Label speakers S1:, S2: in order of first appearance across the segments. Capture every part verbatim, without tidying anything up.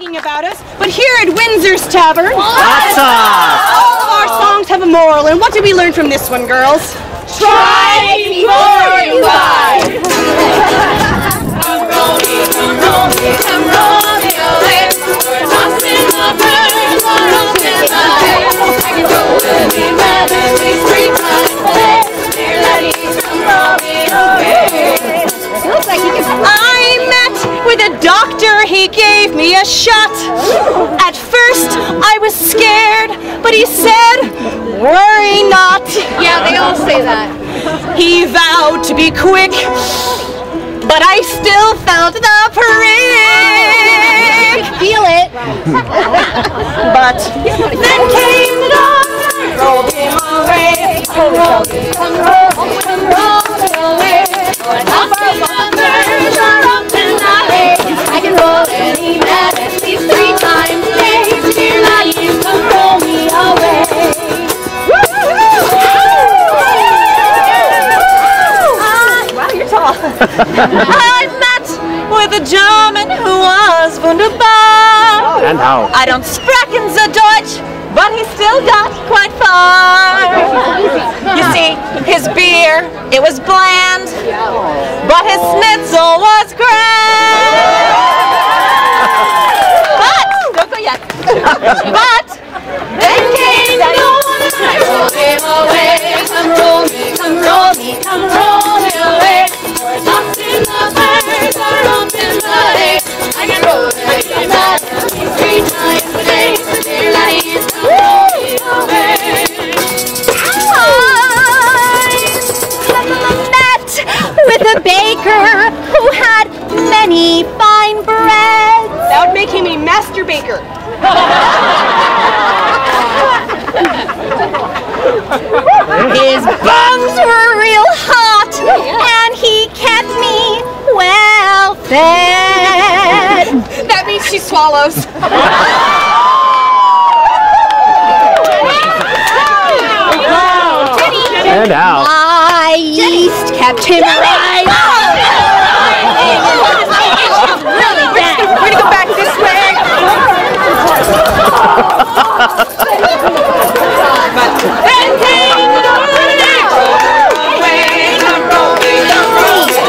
S1: bragging about us, but here at Windsor's Tavern,
S2: That's us!
S1: all of our songs have a moral. And what did we learn from this one, girls? Try before you buy!
S3: Come roll me, come roll me, come roll me away. We're lost in the birds, we're up in the air. I can roll any man at least three times a day. Dear ladies, come roll me away.
S1: Looks like he can... I met with a doctor, he gave me a shot. At first, I was scared, but he said, worry not.
S3: Yeah, they all say that.
S1: He vowed to be quick, but I still felt the prick.
S3: Feel it.
S1: But then came the doctor, rolled him away.
S3: Come roll me, come roll me, come roll me away. We're lost in the birds, we're up in the hay. I can roll any man at least three times a day. Dear ladies, come roll me away.
S1: Wow, you're tall. I met with a German who was wunderbar.
S2: And how?
S1: I don't sprechen the Deutsch, but he still got quite far. You see, his beer, it was bland, but his schnitzel was grand. But, don't go yet. But, then came the
S3: I roll him away. Come roll me, come roll me, come roll me away. We're lost in the birds, we're up in the hay. I can roll any man at least three times a day. Dear ladies, come roll me away.
S1: I met with a baker who had many fine breads. That would make him a master baker. His buns were real hot, and he kept me well fed. That means she swallows.
S2: And how?
S1: My yeast kept him right. Really bad. We're gonna go back this way. Then came the away, come roll me, come roll me.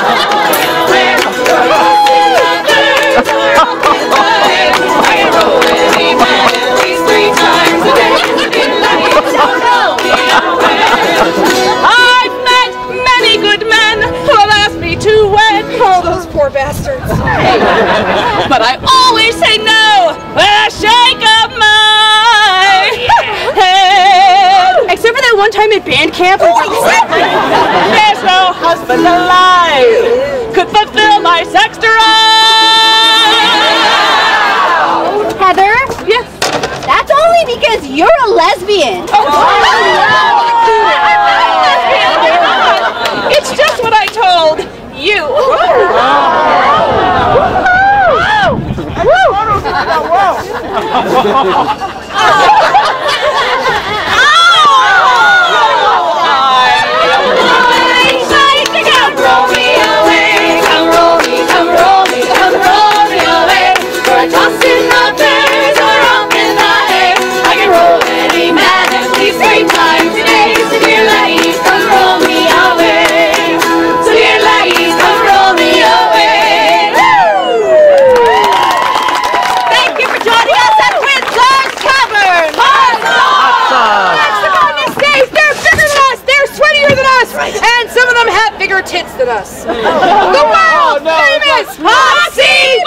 S3: I can roll any man at least three times a day. Come roll me away.
S1: I've met many good men who have asked me to wed. Oh, those poor bastards. But I always say no with a shake of my head. Except for that one time at band camp. There's no husband alive could fulfill my sex drive.
S4: Heather,
S1: Yes.
S4: that's only because you're a lesbian.
S1: It's just what I told you.
S3: Come roll me away, come roll me, come roll me, come roll me away. We're tossed in the birds, we're up in the hay. I can roll any man at least three times a day. So dear ladies, come roll me away. So dear ladies, come roll me away.
S1: Thank you for joining us at Windsor's Tavern.
S2: Awesome!
S1: Watch them on this stage. They're bigger than us. They're sweatier than us. And some of them have bigger tits than us. The world famous Posse